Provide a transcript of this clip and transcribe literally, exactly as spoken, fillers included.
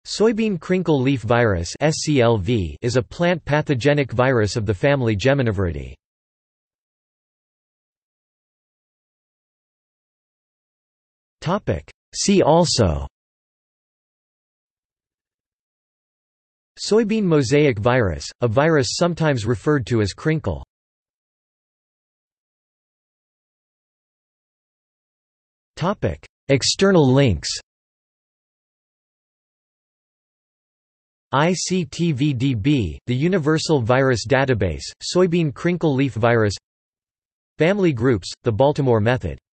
Soybean crinkle leaf virus (S C L V) is a plant pathogenic virus of the family Geminiviridae. Topic: See also: Soybean mosaic virus, a virus sometimes referred to as crinkle. Topic: External links. I C T V D B, the Universal Virus Database, Soybean crinkle leaf virus. Family groups, the Baltimore method.